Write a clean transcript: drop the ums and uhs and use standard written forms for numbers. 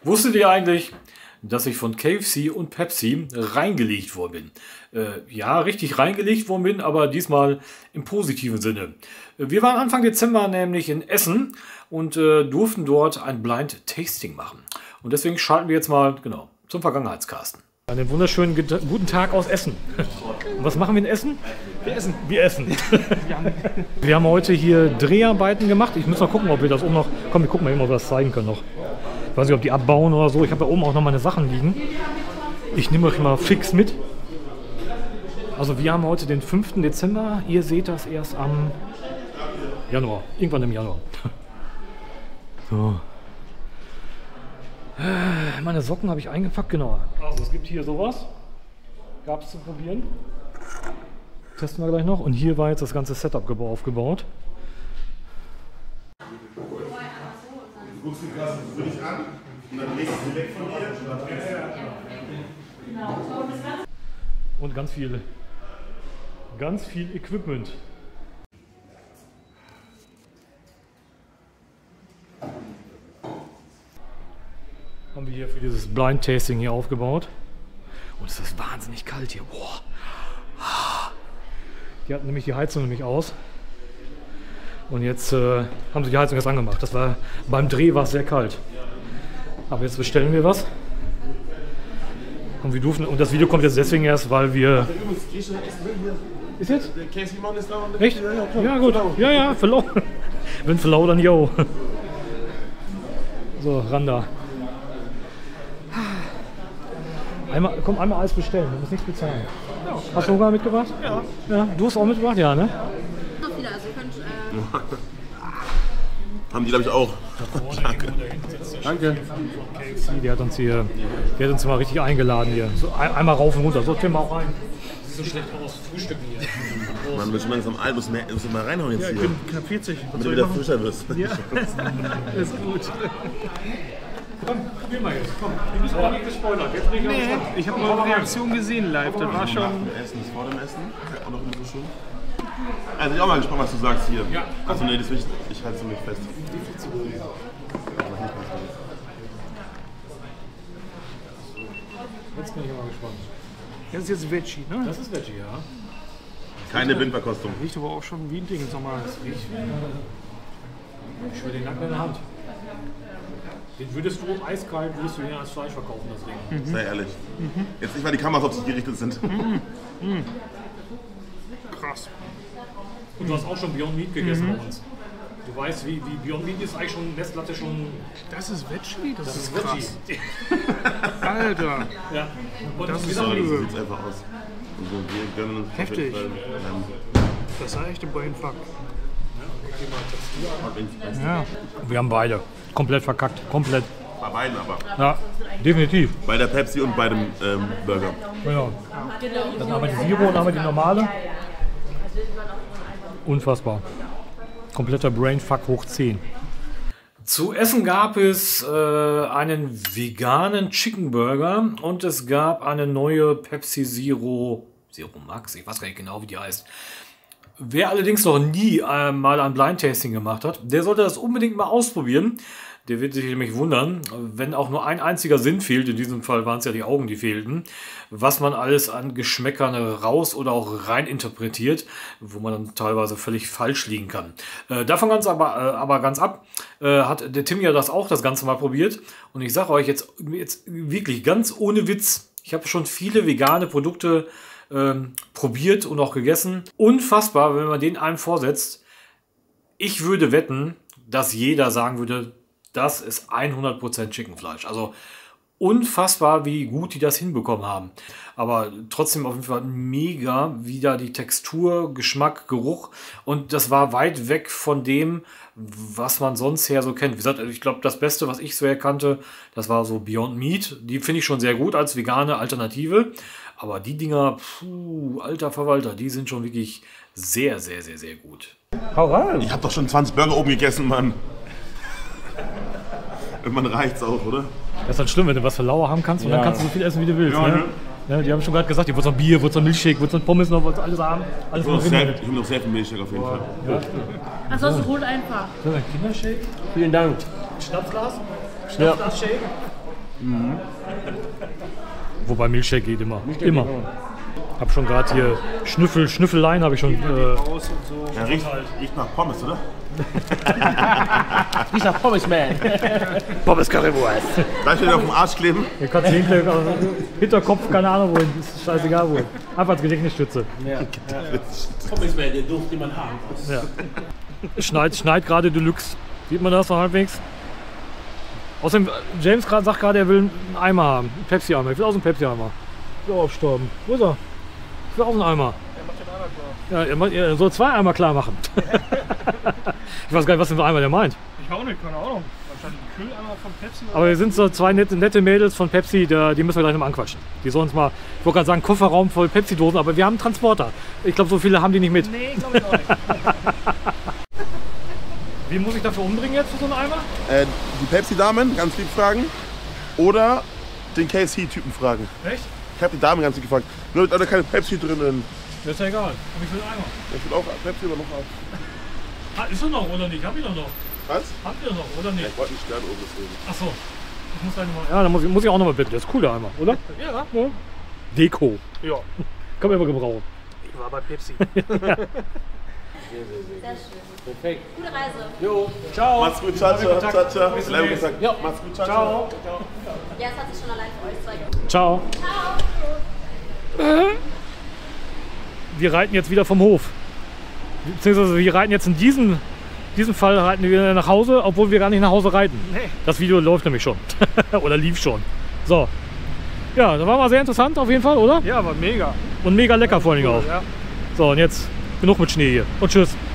Wusstet ihr eigentlich, dass ich von KFC und Pepsi reingelegt worden bin? Ja, richtig reingelegt worden bin, aber diesmal im positiven Sinne. Wir waren Anfang Dezember nämlich in Essen und durften dort ein Blind Tasting machen. Und deswegen schalten wir jetzt mal, genau, zum Vergangenheitscasten. Einen wunderschönen guten Tag aus Essen. Und was machen wir in Essen? Wir essen. Wir essen. Wir haben heute hier Dreharbeiten gemacht. Ich muss mal gucken, ob wir das oben noch... Komm, wir gucken mal eben, ob wir das zeigen können noch. Ich weiß nicht, ob die abbauen oder so. Ich habe da oben auch noch meine Sachen liegen. Ich nehme euch mal fix mit. Also wir haben heute den 5. Dezember. Ihr seht das erst am Januar. Irgendwann im Januar. So. Meine Socken habe ich eingepackt, genau. Also es gibt hier sowas. Gab es zu probieren. Testen wir gleich noch. Und hier war jetzt das ganze Setup aufgebaut. Und ganz viel Equipment. Haben wir hier für dieses Blind Tasting hier aufgebaut. Und es ist wahnsinnig kalt hier. Boah. Die hatten nämlich die Heizung nämlich aus. Und jetzt haben sie die Heizung jetzt angemacht. Das war beim Dreh war es sehr kalt. Aber jetzt bestellen wir was. Und wir durften, und das Video kommt jetzt deswegen erst, weil wir. Ist jetzt? Der Casey-Mann ist da. Echt? Ja, gut. Ja, verlau. Wenn verlau, dann yo. So, Randa. Einmal Eis bestellen, du musst nichts bezahlen. Ja, okay. Hast du Hunger mitgebracht? Ja. Du hast auch mitgebracht? Ja, ne? Noch wieder, also könnt, haben die, glaube ich, auch. Danke. Danke. Die hat uns mal richtig eingeladen hier. So einmal rauf und runter. So, können wir auch rein. Sieht so schlecht aus. Frühstücken hier. Mann, willst du langsam alt, musst du mal reinhauen jetzt hier. Ich bin knapp 40. Damit du wieder frischer wirst. Ja, ist gut. Komm, probier mal jetzt. Komm, wir müssen auch nicht gespoilert. Jetzt bin ich nee, ich habe eure Reaktion gesehen live. Das war schon. Essen ist vor dem Essen. Auch noch immer so schön. Also, ich bin auch mal gespannt, was du sagst hier. Ja. Also, nee, das will ich halte es nicht fest. Jetzt bin ich aber gespannt. Das ist jetzt Veggie, ne? Das ist Veggie, ja. Keine Blindverkostung. Riecht aber auch schon wie ein Ding, sag mal. Ich schwöre den Nacken in der Hand. Den würdest du eiskalt, würdest du den als Fleisch verkaufen, das Ding. Sei ehrlich. Jetzt nicht, weil die Kameras auf dich gerichtet sind. Krass. Und du hast auch schon Beyond Meat gegessen bei uns. Du weißt, wie Beyond Meat ist eigentlich schon Messlatte schon. Das ist Veggie? Das ist Veggie. krass. Alter. Ja. Und Das ist So übel. sieht es einfach aus. Also, wir gönnen uns Heftig. auf jeden Fall, Das ist ein echter Brainfuck. Ja. Wir haben beide. Komplett verkackt. Komplett. bei beiden aber. Ja, definitiv. Bei der Pepsi und bei dem Burger. Genau. Dann haben wir die Zero und haben wir die normale. Unfassbar. Kompletter Brainfuck hoch 10. Zu essen gab es einen veganen Chicken Burger und es gab eine neue Pepsi Zero Max, ich weiß gar nicht genau, wie die heißt. Wer allerdings noch nie mal ein Blind Tasting gemacht hat, der sollte das unbedingt mal ausprobieren. Der wird sich nämlich wundern, wenn auch nur ein einziger Sinn fehlt, in diesem Fall waren es ja die Augen, die fehlten, was man alles an Geschmäckern raus oder auch rein interpretiert, wo man dann teilweise völlig falsch liegen kann. Davon ganz aber ganz ab, hat der Tim ja das Ganze mal probiert. Und ich sage euch jetzt wirklich ganz ohne Witz, ich habe schon viele vegane Produkte probiert und auch gegessen. Unfassbar, wenn man den einem vorsetzt. Ich würde wetten, dass jeder sagen würde, das ist 100% Chickenfleisch. Also unfassbar, wie gut die das hinbekommen haben. Aber trotzdem auf jeden Fall mega, wieder die Textur, Geschmack, Geruch. Und das war weit weg von dem, was man sonst her so kennt. Wie gesagt, ich glaube, das Beste, was ich so erkannte, das war so Beyond Meat. Die finde ich schon sehr gut als vegane Alternative. Aber die Dinger, alter Verwalter, die sind schon wirklich sehr, sehr, sehr, sehr gut. Hau rein! Ich habe doch schon 20 Burger oben gegessen, Mann. Irgendwann reicht's auch, oder? Das ist dann schlimm, wenn du was für Lauer haben kannst und dann kannst du so viel essen, wie du willst. Ja, ne? Ja, die haben schon gerade gesagt, ihr wollt noch Bier, wollt noch Milchshake, wollt noch Pommes, noch wollt alles haben. Alles ich will noch sehr viel Milchshake auf jeden Fall. Ja. Ansonsten holt einfach. So, ein Kindershake. Vielen Dank. Schnapsglas? Schnapsglas-Shake? Wobei Milchshake geht immer. Immer. Hab schon gerade hier Schnüffeleien habe ich schon. Raus und so. Ja, riecht nach Pommes, oder? Riecht nach Pommes, man. Pommes Currywurst. Darf ich dir auf dem Arsch kleben? Hier kannst du Hinterkopf, keine Ahnung wohin. Ist scheißegal wohin. Einfach als Gedächtnisstütze. Pommes, man, den durfte man haben. Ja. Schneit gerade Deluxe. Sieht man das noch halbwegs? Außerdem, James sagt gerade, er will einen Eimer haben. Einen Pepsi-Eimer. Ich will auch so einen Pepsi-Eimer. Ich will aufstorben. Wo ist er? Ich will auch einen Eimer. Er macht den Eimer klar. Ja, er soll 2 Eimer klar machen. Ich weiß gar nicht, was für ein Eimer der meint. Ich auch nicht, keine Ahnung. Wahrscheinlich ein Kühleimer von Pepsi. Aber wir sind so 2 nette Mädels von Pepsi, die müssen wir gleich noch mal anquatschen. Die sollen uns mal, ich wollte gerade sagen, Kofferraum voll Pepsi-Dosen, aber wir haben einen Transporter. Ich glaube, so viele haben die nicht mit. Nee, glaube ich auch nicht. Wie muss ich dafür umbringen jetzt für so einen Eimer? Die Pepsi-Damen ganz lieb fragen. Oder den KFC-Typen fragen. Echt? Ich habe die Damen ganz lieb gefragt. Nur da keine Pepsi drinnen. Das ist ja egal. Aber ich will einen Eimer. Ich will auch Pepsi oder noch auf. Ah, ist er noch oder nicht? Hab ich doch noch. Was? Habt ihr noch oder nicht? Ich wollte nicht Stern oben deswegen. Ach so. Ich muss gleich noch mal. Ja, dann muss ich auch noch mal bitten. Das ist cool, der Eimer, oder? Ja, Ja. Deko. ja. Kann man immer gebrauchen. Ich war bei Pepsi. Sehr schön. Perfekt. Gute Reise. Jo, ciao. Macht's gut, ciao, ciao, ciao, ciao. Bis Bleib demnächst. gesagt. Ja. Macht's gut, ciao, Ciao. ciao. Ja, es hat sich schon allein für euch 2 gelohnt. Ciao. Ciao. Wir reiten jetzt wieder vom Hof. Beziehungsweise wir reiten jetzt in diesem Fall reiten wir nach Hause, obwohl wir gar nicht nach Hause reiten. Nee. Das Video läuft nämlich schon. Oder lief schon. So. Ja, das war mal sehr interessant auf jeden Fall, oder? Ja, war mega. Und mega lecker vor allen Dingen auch. Ja. So, und jetzt genug mit Schnee hier. Und tschüss.